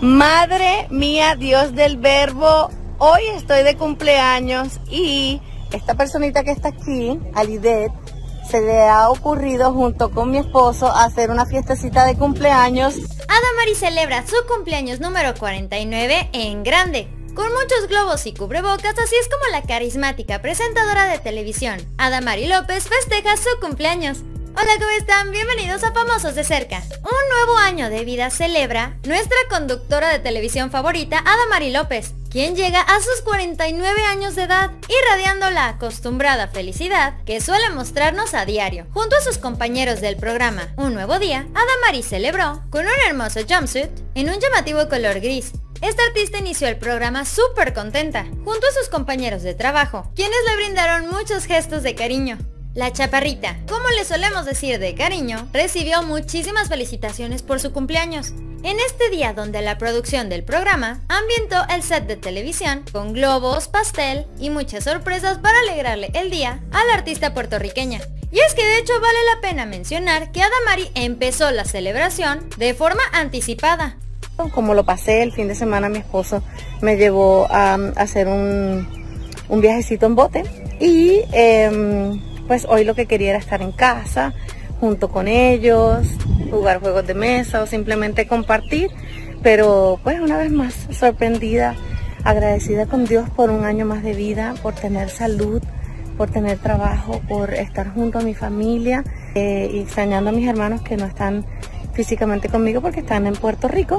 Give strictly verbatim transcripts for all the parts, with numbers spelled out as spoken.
Madre mía, Dios del Verbo, hoy estoy de cumpleaños y esta personita que está aquí, Alidet, se le ha ocurrido junto con mi esposo hacer una fiestecita de cumpleaños. Adamari celebra su cumpleaños número cuarenta y nueve en grande, con muchos globos y cubrebocas, así es como la carismática presentadora de televisión, Adamari López, festeja su cumpleaños. Hola, ¿cómo están? Bienvenidos a Famosos de Cerca. Un nuevo año de vida celebra nuestra conductora de televisión favorita, Adamari López, quien llega a sus cuarenta y nueve años de edad, irradiando la acostumbrada felicidad que suele mostrarnos a diario. Junto a sus compañeros del programa Un Nuevo Día, Adamari celebró con un hermoso jumpsuit en un llamativo color gris. Esta artista inició el programa súper contenta, junto a sus compañeros de trabajo, quienes le brindaron muchos gestos de cariño. La chaparrita, como le solemos decir de cariño, recibió muchísimas felicitaciones por su cumpleaños. En este día donde la producción del programa ambientó el set de televisión con globos, pastel y muchas sorpresas para alegrarle el día a la artista puertorriqueña. Y es que de hecho vale la pena mencionar que Adamari empezó la celebración de forma anticipada. Como lo pasé el fin de semana, mi esposo me llevó a, a hacer un, un viajecito en bote y eh, pues hoy lo que quería era estar en casa junto con ellos, jugar juegos de mesa o simplemente compartir, pero pues una vez más sorprendida, agradecida con Dios por un año más de vida, por tener salud, por tener trabajo, por estar junto a mi familia eh, y extrañando a mis hermanos que no están físicamente conmigo porque están en Puerto Rico,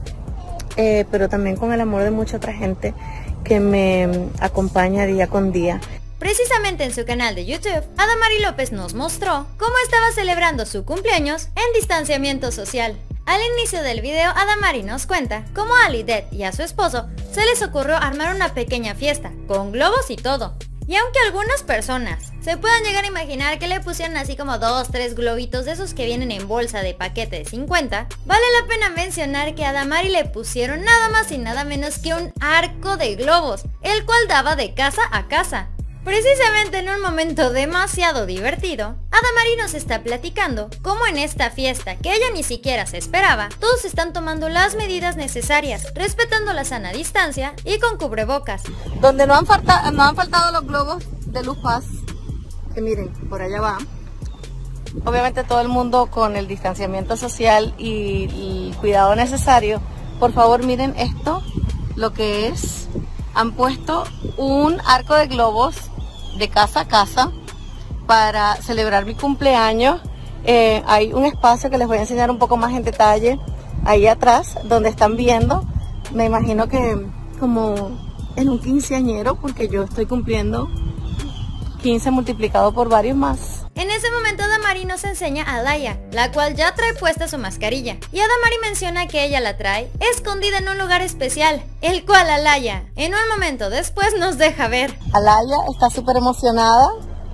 eh, pero también con el amor de mucha otra gente que me acompaña día con día. Precisamente en su canal de YouTube, Adamari López nos mostró cómo estaba celebrando su cumpleaños en distanciamiento social. Al inicio del video, Adamari nos cuenta cómo a Alidet y a su esposo se les ocurrió armar una pequeña fiesta, con globos y todo. Y aunque algunas personas se puedan llegar a imaginar que le pusieron así como dos, tres globitos de esos que vienen en bolsa de paquete de cincuenta, vale la pena mencionar que a Adamari le pusieron nada más y nada menos que un arco de globos, el cual daba de casa a casa. Precisamente en un momento demasiado divertido, Adamari nos está platicando cómo en esta fiesta, que ella ni siquiera se esperaba, todos están tomando las medidas necesarias, respetando la sana distancia y con cubrebocas. Donde no han, falta, no han faltado los globos de Luz Paz, que miren, por allá va. Obviamente todo el mundo con el distanciamiento social y el cuidado necesario. Por favor, miren esto, lo que es. Han puesto un arco de globos de casa a casa para celebrar mi cumpleaños. Eh, hay un espacio que les voy a enseñar un poco más en detalle ahí atrás, donde están viendo, me imagino que como en un quinceañero, porque yo estoy cumpliendo quince multiplicado por varios más. En ese momento Adamari nos enseña a Alaya, la cual ya trae puesta su mascarilla, y Adamari menciona que ella la trae escondida en un lugar especial, el cual Alaya en un momento después nos deja ver. Alaya está súper emocionada,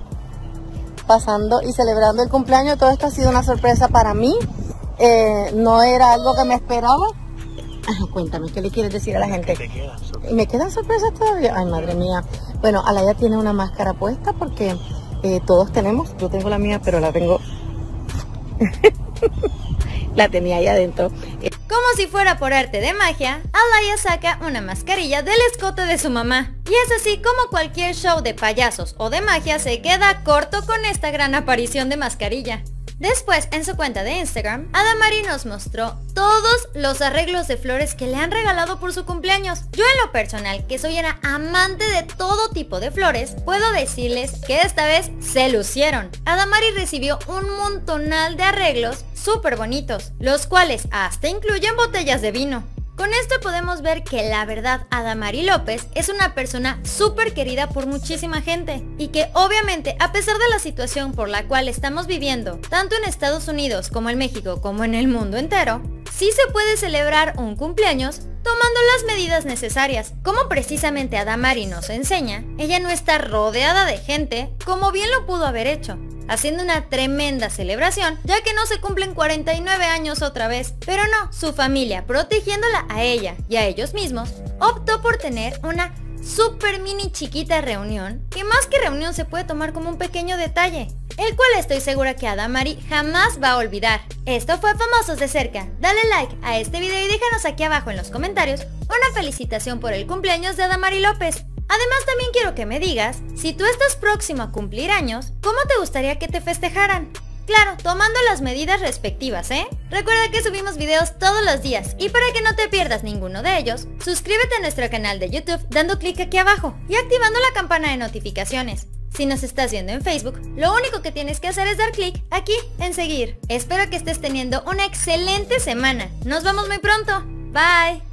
pasando y celebrando el cumpleaños. Todo esto ha sido una sorpresa para mí, eh, no era algo que me esperaba. Ajá, cuéntame, ¿qué le quieres decir a la gente? ¿Te quedan sorpresas? ¿Me quedan sorpresas todavía? Ay, madre mía. Bueno, Alaya tiene una máscara puesta porque eh, todos tenemos. Yo tengo la mía, pero la tengo... la tenía ahí adentro. Como si fuera por arte de magia, Alaya saca una mascarilla del escote de su mamá. Y es así como cualquier show de payasos o de magia se queda corto con esta gran aparición de mascarilla. Después, en su cuenta de Instagram, Adamari nos mostró todos los arreglos de flores que le han regalado por su cumpleaños. Yo en lo personal, que soy una amante de todo tipo de flores, puedo decirles que esta vez se lucieron. Adamari recibió un montonal de arreglos súper bonitos, los cuales hasta incluyen botellas de vino. Con esto podemos ver que la verdad Adamari López es una persona súper querida por muchísima gente y que obviamente a pesar de la situación por la cual estamos viviendo, tanto en Estados Unidos como en México como en el mundo entero, sí se puede celebrar un cumpleaños tomando las medidas necesarias. Como precisamente Adamari nos enseña, ella no está rodeada de gente como bien lo pudo haber hecho, haciendo una tremenda celebración, ya que no se cumplen cuarenta y nueve años otra vez. Pero no, su familia, protegiéndola a ella y a ellos mismos, optó por tener una súper mini chiquita reunión, que más que reunión se puede tomar como un pequeño detalle, el cual estoy segura que Adamari jamás va a olvidar. Esto fue Famosos de Cerca. Dale like a este video y déjanos aquí abajo en los comentarios una felicitación por el cumpleaños de Adamari López. Además, también quiero que me digas, si tú estás próximo a cumplir años, ¿cómo te gustaría que te festejaran? Claro, tomando las medidas respectivas, ¿eh? Recuerda que subimos videos todos los días y para que no te pierdas ninguno de ellos, suscríbete a nuestro canal de YouTube dando clic aquí abajo y activando la campana de notificaciones. Si nos estás viendo en Facebook, lo único que tienes que hacer es dar clic aquí en seguir. Espero que estés teniendo una excelente semana. Nos vemos muy pronto. Bye.